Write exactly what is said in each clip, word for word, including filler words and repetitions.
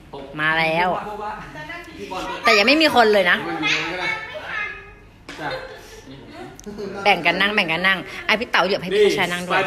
มาแล้วแต่ยังไม่มีคนเลยนะแบ่งกันนั่งแบ่งกันนั่งไอพี่เต๋าเหยียบให้พี่ชายนั่งด้วย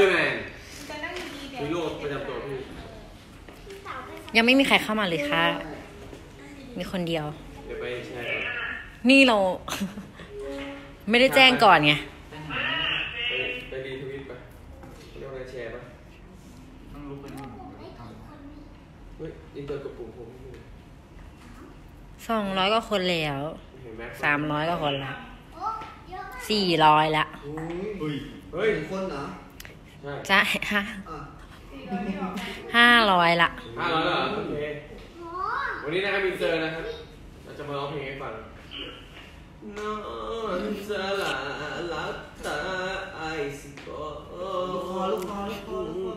ยังไม่มีใครเข้ามาเลยค่ะมีคนเดียวนี่เราไม่ได้แจ้งก่อนไงไปดีทวิตไปเรียกว่าแชร์ป่ะต้องลุกไปนู่นเฮ้ยอินเตอร์กับปุ่มผมสองร้อยกว่าคนแล้วสามร้อยกว่าคนละสี่ร้อยละเฮ้ยคนเหรอใช่ฮะห้าร้อยละห้าร้อยแล้วโอเควันนี้นะครับอินเตอร์นะครับเราจะมาร้องเพลงให้ฟังนอนสลาลับตาไอสิโกลูกคอลูกคอลูกคอ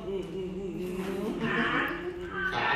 ขา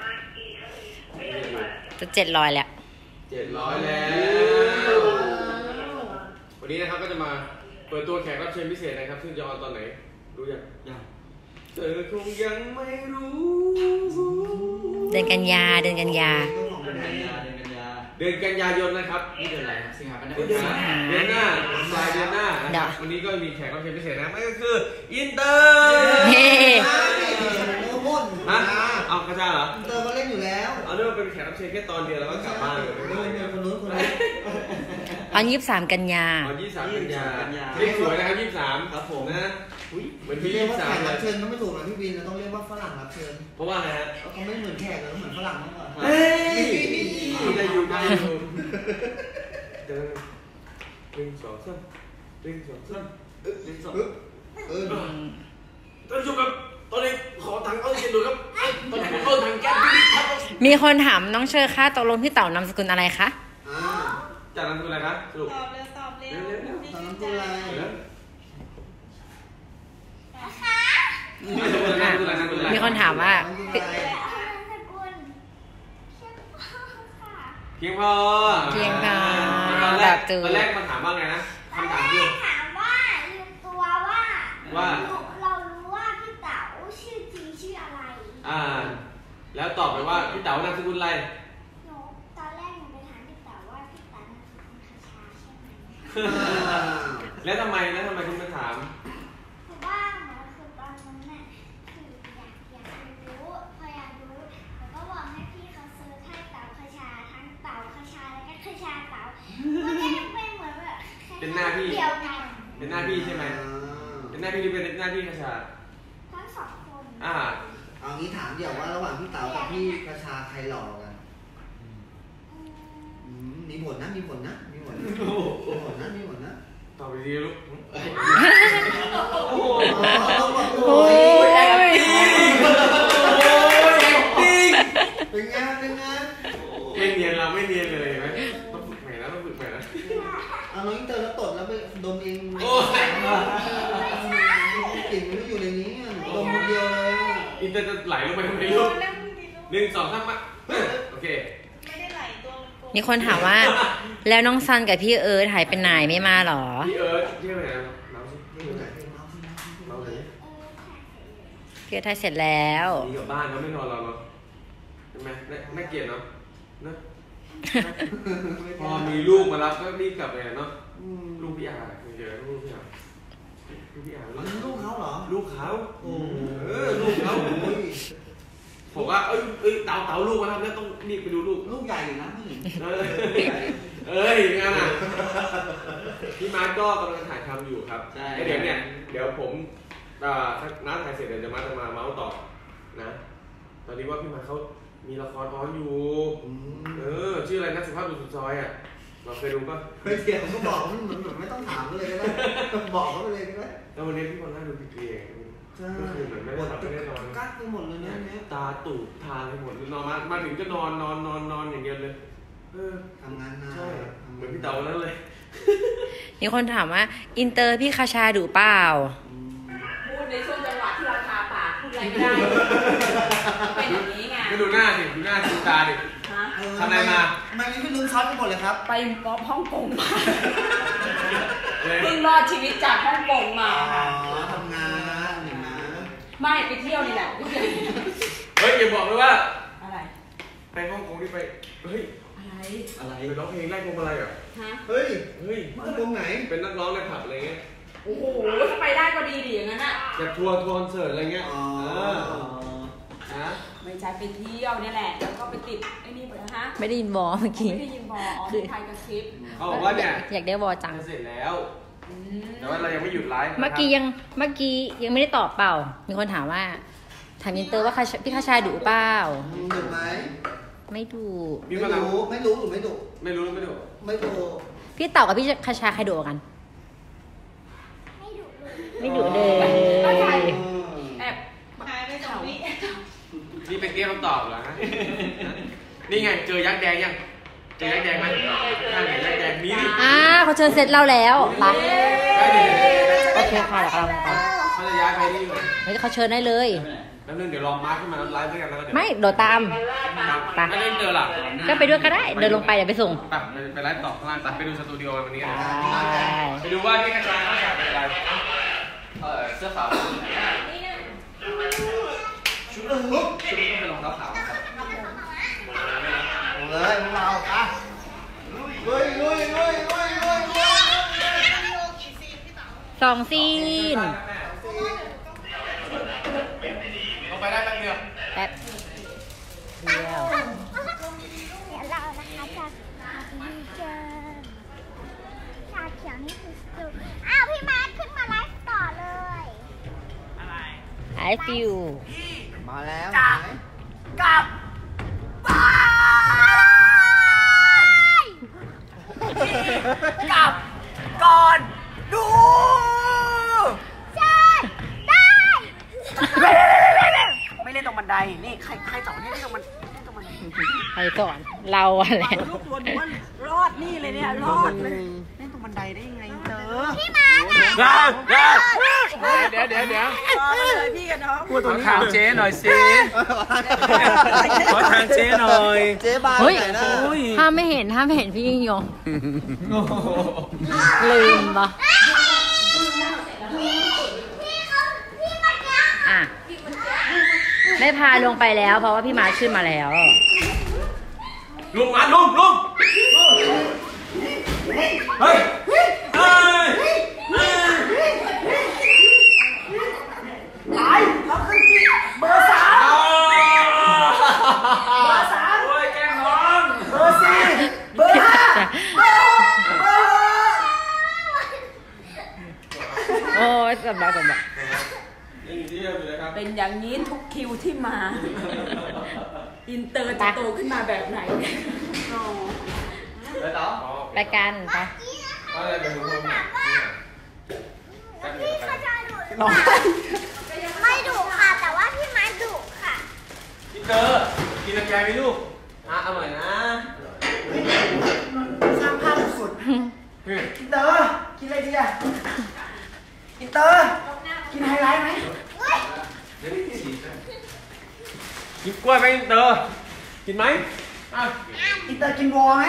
จะเจ็ดร้อยแล้วเจ็ดร้อยแล้ววันนี้นะครับก็จะมาเปิดตัวแขกรับเชิญพิเศษนะครับซึ่งจะออนตอนไหนรู้ยังยังเธอคงยังไม่รู้เดือนกันยาเดือนกันยาเดือนกันยายนนะครับนี่เดือนอะไรครับสิงหาคมเดือนหน้าเดือนหน้าปลายเดือนหน้าวันนี้ก็มีแขกรับเชิญพิเศษนะนั่นก็คืออินเตอร์เฮ้ฮะเอากระชาเหรออินเตอร์เขาเล่นอยู่แล้วเอาเรื่องเป็นแขกรับเชิญแค่ตอนเดียวแล้วก็กลับบ้านเลยคนนู้นคนนี้ตอนยี่สิบสามกันยาตอนยี่สิบสามกันยาเรียกสวยนะครับยี่สิบสามครับผมนะเหมือนพี่เรียกว่าแขกรับเชิญก็ไม่ถูกนะพี่วินเราต้องเรียกว่าฝรั่งรับเชิญเพราะว่าอะไรฮะเขาไม่เหมือนแขกเลยเหมือนฝรั่งมากกว่าเฮ้ยได้อยู่ได้อยู่เดินหนึ่งสองสามหนึ่งสองสามหนึ่งสองเออท่านผู้ชมครับตอนนี้ขอถังเอาเย็นดูครับตอนนี้ผมเอาถังแก๊สมีคนถามน้องเชอร์ค่ะตกลงพี่เต๋านามสกุลอะไรคะจากนามสกุลอะไรครับสรุปตอบเร็วตอบเร็วนามสกุลอะไรมีคนถามว่าเพียงพอเพียงพอตอนแรกตอนแรกมาถามว่าไงนะคำถามคือถามว่าลืมตัวว่าว่าเรารู้ว่าพี่เต๋าชื่อจริงชื่ออะไรอ่าแล้วตอบไปว่าพี่เต๋านามสกุลอะไรหนูตอนแรกหนูไปถามพี่เต๋าว่าพี่เต๋านามสกุลคชาใช่ไหมแล้วทำไมแล้วทำไมถึงมาถามเพราะว่าหนูคือตอนนั้นน่ะคืออยากอยากรู้พออยากรู้แล้วก็บอกให้พี่เขาซื้อให้เต๋าคชาทั้งเต๋าคชาแล้วก็คชาเต๋าก็จะเป็นเหมือนแบบเป็นหน้าพี่เดียวกันเป็นหน้าพี่ใช่ไหมเป็นหน้าพี่หรือเป็นหน้าพี่คชาทั้งสองคนอ่าเอางี้ถามเดี๋ยวว่าระหว่างพี่เต๋ากับพี่คชาใครหล่อกันมีผลนะมีผลนะมีผลมีผลนะมีผลนะตอบไปดีลูกโอ้ยโอ้ยแอคติ้งเป็นไงเป็นไงไม่เนียนเราไม่เนียนเลยไหมต้องฝึกใหม่แล้วต้องฝึกใหม่แล้วเอาน้องอินเตอร์แล้วตดแล้วไปดมเองกลิ่นมันอยู่ในนี้ดมคนเดียวเลยอินเตอร์จะไหลลงไปทำไมลูกหนึ่งสองสามมาโอเคไม่ได้ไหลตัวมีคนถามว่าแล้วน้องซันกับพี่เอิร์ธหายไปไหนไม่มาหรอพี่เอิร์ธพี่ไปไหนเราเราไหนพี่เอิร์ธถ่ายเสร็จแล้วมีกับบ้านเราไม่นอนเราเนาะใช่ไหมน่าเกลียดเนาะนะพอมีลูกมารับก็รีบกลับเลยเนาะลูกพี่อาเจอลูกพี่อาลูกพี่อาลูกเขาเหรอลูกเขาเออลูกเขาผมว่าเอ้ยเอ้ยเต่าเต่าลูกมาทำแล้วต้องรีบไปดูลูกลูกใหญ่อยู่นะเอ้ยเอ้ยงานอ่ะพี่มาร์ก็กำลังถ่ายทำอยู่ครับใช่เดี๋ยวเนี่ยเดี๋ยวผมอ่าน้าถ่ายเสร็จเดี๋ยวจะมาจะมาเมาส์ต่อนะตอนนี้ว่าพี่มาร์เขามีละครออนอยู่เออชื่ออะไรนะสุภาพบุรุษสุดซอยอ่ะเราเคยดูป่ะเคยเถียงก็บอกมันเหมือนไม่ต้องถามเลยก็ได้บอกเขาไปเลยก็ได้แล้ววันนี้พี่คนน่าดูพี่เกลียใช่เหมือนไม่ได้หลับไม่ได้นอนกัดไปหมดเลยนะตาตูดทาไปหมดนอนมามาถึงก็นอนนอนนอนนอนอย่างเดียวเลยเออทำงานนานใช่เหมือนพี่เต๋าแล้วเลยมีคนถามว่าอินเตอร์พี่คาชาดุเปล่าพูดในช่วงจังหวะที่เราทาปากพูดอะไรไม่ได้เป็นอย่างนี้ไงก็ดูหน้าสิดูหน้าดูตาดิทำอะไรมาไม่มีพี่ลุ้นช็อตไปหมดเลยครับไปป๊อปฮ่องกงมาเพิ่งรอดชีวิตจากฮ่องกงมาทำงานไม่ไปเที่ยวนี่แหละเฮ้ยอย่าบอกเลยว่าอะไรไปฮ่องกงที่ไปเฮ้ยอะไรอะไรไปร้องเพลงแรกพวงมาลัยเหรอฮะเฮ้ยเฮ้ยมันตรงไหนเป็นนักร้องในผับอะไรเงี้ยโอ้โหถ้าไปได้ก็ดีดิอย่างนั้นอ่ะแบบทัวร์ทัวร์คอนเสิร์ตอะไรเงี้ยอ๋อเออฮะไม่ใช่ไปเที่ยวเนี่ยแหละ แล้วก็ไปติดไอ้นี่ไปนะฮะไม่ได้ยินบอเมื่อกี้ไม่ได้ยินบออ๋อคือไทยกับคลิปเขาบอกว่าเนี่ยอยากได้บอจังจะเสร็จแล้วอืมแต่ว่าเรายังไม่หยุดไลฟ์นะครับเมื่อกี้ยังเมื่อกี้ยังไม่ได้ตอบเปล่า มีคนถามว่าถามอินเตอร์ว่าพี่คาชาดุเปล่าดุไหมไม่ดุมีไม่คนถามรู้ไม่รู้หรือไม่ดุไม่รู้ไม่รู้ไม่ดุพี่เต่ากับพี่คาชาใครดุกว่ากันไม่ดุเลยไม่ดุเลยแอบหายไปสองวินี่เป็นเกมคำตอบเหรอฮะ นี่ไงเจอยักษ์แดงยัง เจอยักษ์แดงไหมข้างไหนยักษ์แดงนี่ดิอ่าเขาเชิญเสร็จเราแล้วไปได้ดิโอเคค่ะเดี๋ยวเราไปเขาจะย้ายไปนี่อยู่เฮ้ยเขาเชิญได้เลยแล้วนึงเดี๋ยวลองมาร์คขึ้นมาแล้วไลฟ์ด้วยกันแล้วก็เดี๋ยวไม่โดดตามไปไม่ได้เจอหรอก็ไปด้วยก็ได้ เดินลงไปเดี๋ยวไปส่งไปไปไลฟ์ต่อข้างล่างไปไปดูสตูดิโอวันนี้กันไปไปดูว่าที่กระจายเขาฉากเป็นอะไรเออเสื้อขาวชุดเออชุดต้องเป็นรองเท้าขาวครับเลยพวกเราอ่ะลุยลุยลุยลุยลุยลุยสองซีนเขาไปได้แป๊บเดียวแป๊บเดียวเดี๋ยวเรานะคะจะมาดีเจอชาเขียวนี่คือสตูอ้าวพี่มาร์คขึ้นมาไลฟ์ต่อเลยไอฟิวมาแล้วกลับบ้าน กลับก่อนดูใช่ได้ไม่เล่นตรงบันได นี่ใครใครสอนให้เล่นตรงบันเล่นตรงบันไดใครสอนเราอะไรลูกตัวหนูว่ารอดนี่เลยเนี่ยรอดเลย เล่นตรงบันไดได้ยังไงเต๋อพี่มาร์คอะเดี๋ยวเดี๋ยวเดี๋ยวรอดเลยพี่กับน้องขอถามเจ๊หน่อยสิขอถามเจ๊หน่อยเจ๊บานเฮ้ยไหนนะถ้าไม่เห็นถ้าไม่เห็นพี่ยิ่งยงลืมปะพี่เขาพี่มาร์คอะอ่ะได้พาลงไปแล้ว เพราะว่าพี่มาร์คขึ้นมาแล้วลุงมาลุงลุงเฮ้ยเฮ้ยเฮ้ยตายแล้วขึ้นจีเบอร์สามเบอร์สามโอ้ยแกล้งน้องเบอร์สี่เบอร์ห้าเบอร์เบอร์โอ้ยสำลักสำลักยังอยู่ที่เดิมอยู่เลยครับเป็นอย่างนี้ทุกคิวที่มา อินเตอร์จะโตขึ้นมาแบบไหนอ๋อไปต่อไปกันไปอะไรเป็นคนทำเนี่ยพี่เขาจะดุหรือเปล่าไม่ดุค่ะ แต่ว่าพี่มาร์คดุค่ะพี่เตอร์กินลำไยไหมลูกอ่ะอร่อยนะสร้างภาพสุดเฮ้ยอินเตอร์กินอะไรดีอะอินเตอร์กินไฮไลท์ไหมกินกล้วยไหมเตอร์กินไหมอ่ะอินเตอร์กินวอไหม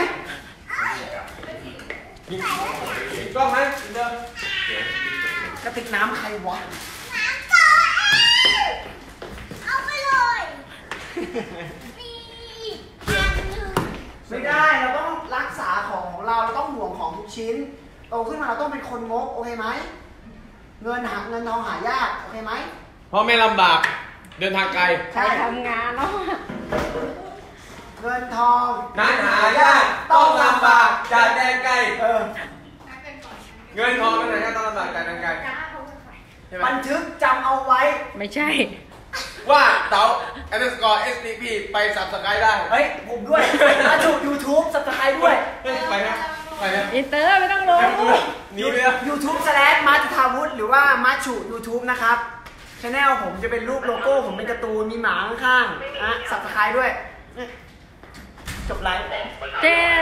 กินกินกล้องไหมกินเตอร์กระติกน้ำใครวะน้ำต่อเอาไปเลยมีอีกอันหนึ่งไม่ได้เราต้องรักษาของของเราเราต้องห่วงของทุกชิ้นโตขึ้นมาเราต้องเป็นคนงกโอเคไหมเงินหาเงินทองหายากโอเคไหมพ่อแม่ลำบากเดินทางไกลใครทำงานเนาะเงินทองนั้นหายากต้องลำบากจากแดนไกลเออเงินทองนั้นหายากต้องลำบากจากแดนไกลใช่ไหมบันทึกจำเอาไว้ไม่ใช่ว่าเต๋า underscore เอส ที พี ไปสับสกายได้เฮ้ยผมด้วยมาถูก YouTube สับสไครด้วยเฮ้ยไปนะไปนะอินเตอร์ไม่ต้องลงหนีไปนะ YouTube slash มาจุธาวุฒิหรือว่ามาชู YouTube นะครับช anel ผมจะเป็นรูปโลโก้ผมเป็นการ์ตูนมีหมาข้างๆนะสับสไครด้วย จบไลฟ์เจน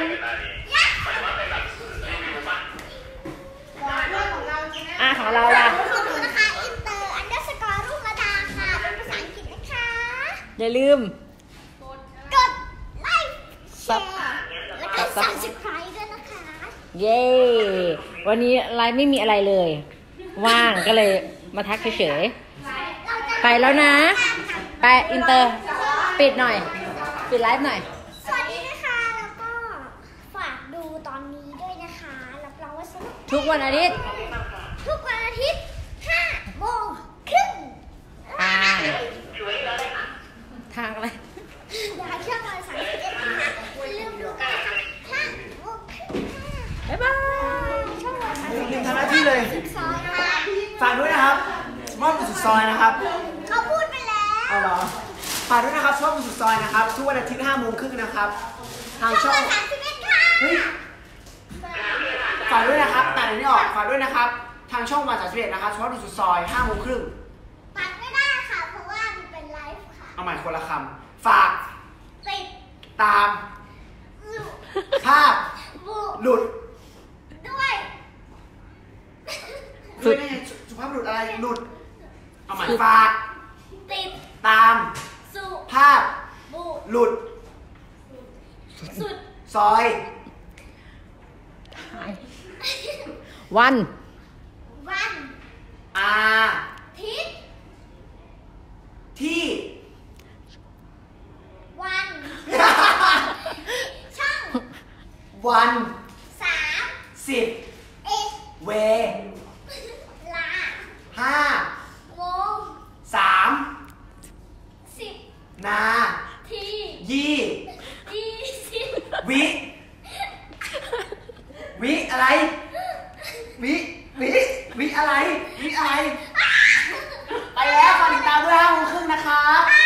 อ่ะของเราล่ะขอบคุณนะคะอินเตอร์อันเดอร์สกอร์รูปมาดาค่ะเป็นภาษาอังกฤษนะคะอย่าลืมกดไลค์แชร์แล้วก็ subscribe ด้วยนะคะเย้ วันนี้ไลฟ์ไม่มีอะไรเลย ว่างก็เลยมาทักเฉยๆ ไปแล้วนะ ไปอินเตอร์ ปิดหน่อย ปิดไลฟ์หน่อยไทุกวันอาทิตย์ทุกวันอาทิตย์ห้าโมงครึ่งทางทางอะไรอย่าเชื่อวันสามสิบเอ็ดนะคะอย่าลืมดูกันห้าโมงครึ่งค่ะบ๊ายบายช่องวันสามสิบลืเอ็ดมทำหน้าที่เลยสุดซอยนะคะฝากด้วยนะครับมอบสุดซอยนะครับเขาพูดไปแล้วเอาเหรอฝากด้วยนะครับช่องสุดซอยนะครับทุกวันอาทิตย์ห้าโมงครึ่งนะครับทางช่ช่ออง งวันสามสิบเอ็ดค่ะเฮ้ยฝากด้วยนะครับตัดอันนี้ออกฝากด้วยนะครับทางช่องวันสามสิบเอ็ดนะครับช่องสุดซอยห้าโมงครึ่งปัดไม่ได้ค่ะ เพราะว่ามันเป็นไลฟ์ค่ะเอาใหม่คนละคำฝากติดตามสุภาพบุหลุดด้วยด้วยได้ไงสุภาพหลุดอะไรหลุดเอาใหม่ฝากติดตามสุภาพบุหลุดสุดซอยวันวันอาทิตย์ที่วัน ช่องวันสามสิบเอ็ดเวลาห้าโมงสามสิบนาทียี่ยี่สิบวิ วิอะไร วิ วิ วิอะไร วิอะไร ไปแล้วฝากติดตามด้วยห้าโมงครึ่งนะครับ